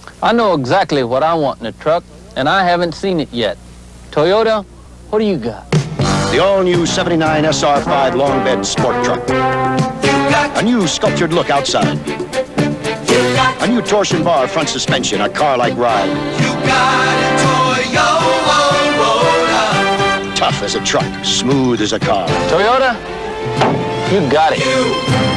I know exactly what I want in a truck, and I haven't seen it yet. Toyota, what do you got? The all-new 79 SR5 long bed sport truck. A new sculptured look outside. A new torsion bar front suspension, a car-like ride. You got a Toyota. Tough as a truck, smooth as a car. Toyota, you got it.